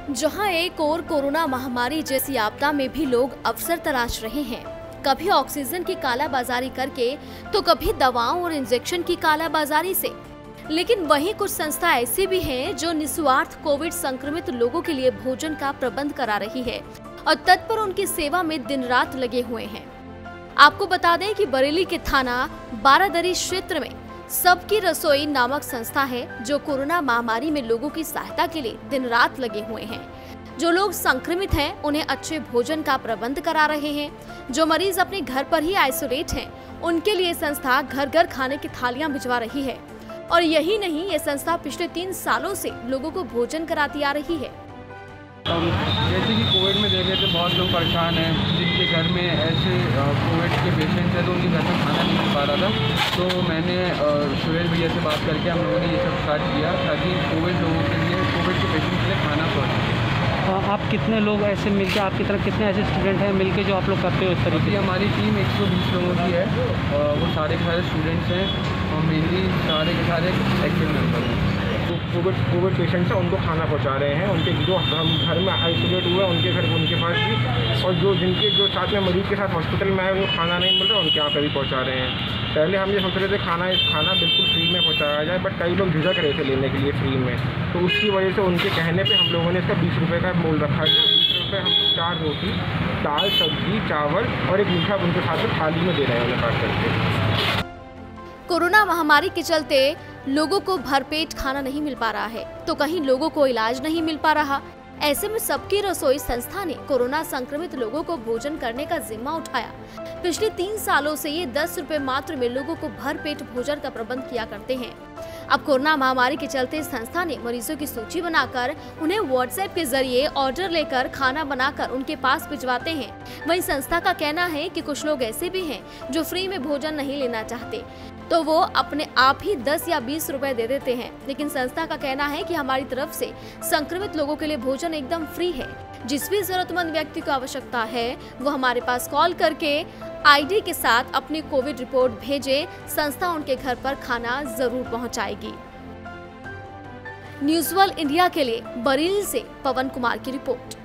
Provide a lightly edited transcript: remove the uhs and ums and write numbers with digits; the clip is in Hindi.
जहां एक और कोरोना महामारी जैसी आपदा में भी लोग अवसर तलाश रहे हैं, कभी ऑक्सीजन की कालाबाजारी करके तो कभी दवाओं और इंजेक्शन की कालाबाजारी से। लेकिन वहीं कुछ संस्था ऐसी भी हैं जो निस्वार्थ कोविड संक्रमित लोगों के लिए भोजन का प्रबंध करा रही है और तत्पर उनकी सेवा में दिन रात लगे हुए हैं। आपको बता दें कि बरेली के थाना बारादरी क्षेत्र में सबकी रसोई नामक संस्था है जो कोरोना महामारी में लोगों की सहायता के लिए दिन रात लगे हुए हैं। जो लोग संक्रमित हैं उन्हें अच्छे भोजन का प्रबंध करा रहे हैं। जो मरीज अपने घर पर ही आइसोलेट हैं उनके लिए संस्था घर घर खाने की थालियां भिजवा रही है। और यही नहीं, ये संस्था पिछले 3 सालों से लोगों को भोजन कराती आ रही है। जैसे कि कोविड में देखे तो बहुत लोग परेशान हैं, जिनके घर में ऐसे कोविड के पेशेंट्स हैं तो उनके घर में खाना नहीं मिल पा रहा था। तो मैंने सुरेश भैया से बात करके हम लोगों ने ये सब स्टार्ट किया ताकि कोविड लोगों के लिए, कोविड के पेशेंट के लिए खाना पहुँचे। आप कितने लोग ऐसे मिलके, आपकी तरफ कितने ऐसे स्टूडेंट हैं मिलके जो आप लोग करते हो इस तरीके से? हमारी टीम 120 लोगों की है और वो सारे के सारे स्टूडेंट्स हैं और मेनली सारे के सारे एक्टिव मेंबर हैं। कोविड पेशेंट्स हैं उनको खाना पहुंचा रहे हैं, उनके जो हम घर में आइसोलेट हुए हैं उनके घर उनके पास भी, और जिनके जो साथ में मरीज के साथ हॉस्पिटल में आए उनको खाना नहीं मिल रहा उनके यहाँ पे भी पहुँचा रहे हैं। पहले हम ये सोच रहे थे खाना बिल्कुल फ्री में पहुँचाया जाए, बट कई लोग झिझक रहे थे लेने के लिए फ्री में, तो उसकी वजह से उनके कहने पर हम लोगों ने इसका 20 रुपये का मोल रखा है। 20 रुपये हम 4 रोटी, दाल, सब्जी, चावल और एक मीठा उनके साथ में थाली में दे रहे हैं उन्हें काट करके। कोरोना महामारी के चलते लोगों को भरपेट खाना नहीं मिल पा रहा है तो कहीं लोगों को इलाज नहीं मिल पा रहा। ऐसे में सबकी रसोई संस्था ने कोरोना संक्रमित लोगों को भोजन करने का जिम्मा उठाया। पिछले 3 सालों से ये 10 रुपए मात्र में लोगों को भरपेट भोजन का प्रबंध किया करते हैं। अब कोरोना महामारी के चलते संस्था ने मरीजों की सूची बनाकर उन्हें व्हाट्सएप के जरिए ऑर्डर लेकर खाना बनाकर उनके पास भिजवाते हैं। वहीं संस्था का कहना है कि कुछ लोग ऐसे भी हैं जो फ्री में भोजन नहीं लेना चाहते, तो वो अपने आप ही 10 या 20 रुपए दे देते हैं। लेकिन संस्था का कहना है कि हमारी तरफ से संक्रमित लोगों के लिए भोजन एकदम फ्री है। जिस भी जरूरतमंद व्यक्ति को आवश्यकता है वो हमारे पास कॉल करके आईडी के साथ अपनी कोविड रिपोर्ट भेजे, संस्था उनके घर पर खाना जरूर पहुंचाएगी। न्यूज़ वर्ल्ड इंडिया के लिए बरेली से पवन कुमार की रिपोर्ट।